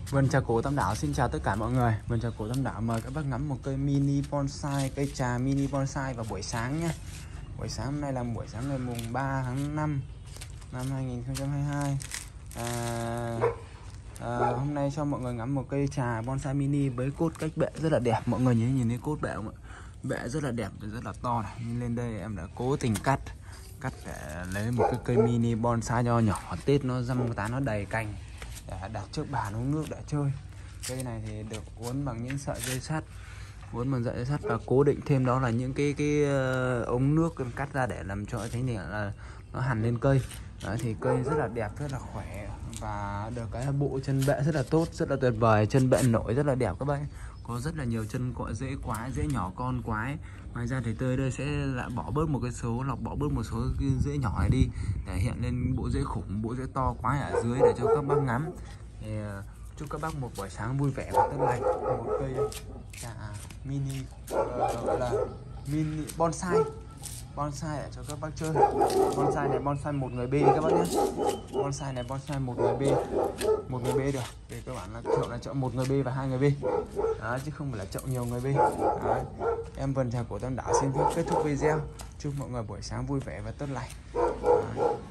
Vườn trà cổ Tam Đảo xin chào tất cả mọi người. Vườn trà cổ Tam Đảo mời các bác ngắm một cây mini bonsai, cây trà mini bonsai vào buổi sáng nhé. Buổi sáng hôm nay là buổi sáng ngày mùng 3 tháng 5 năm 2022. Hôm nay cho mọi người ngắm một cây trà bonsai mini với cốt cách bệ rất là đẹp. Mọi người nhìn thấy cốt bệ không ạ? Bệ rất là đẹp, rất là to này. Nhưng lên đây em đã cố tình cắt để lấy một cái cây mini bonsai nho nhỏ. Tết nó răm tán nó đầy cành để đặt trước bàn uống nước để chơi. Cây này thì được uốn bằng những sợi dây sắt, và cố định thêm đó là những cái ống nước em cắt ra để làm cho thấy là nó hằn lên cây. Đấy, thì cây rất là đẹp, rất là khỏe và được cái bộ chân bệ rất là tốt, rất là tuyệt vời. Chân bệ nổi rất là đẹp các bạn, có rất là nhiều chân cọ rễ quái, rễ nhỏ con quái. Ngoài ra thì tôi đây sẽ lại bỏ bớt một số rễ nhỏ này đi để hiện lên bộ rễ khủng, bộ rễ to quái ở dưới để cho các bác ngắm. Thì chúc các bác một buổi sáng vui vẻ và tốt lành. Một cây trà mini gọi là mini bonsai để cho các bác chơi. Bonsai này bonsai một người B các bác nhé. Bonsai này bonsai một người B được. Thì các bạn là chọn một người B và hai người B. Đó, chứ không phải là chọn nhiều người B. Đấy. Em Vườn Trà Cổ Tam Đảo xin phép kết thúc video. Chúc mọi người buổi sáng vui vẻ và tốt lành. Đấy.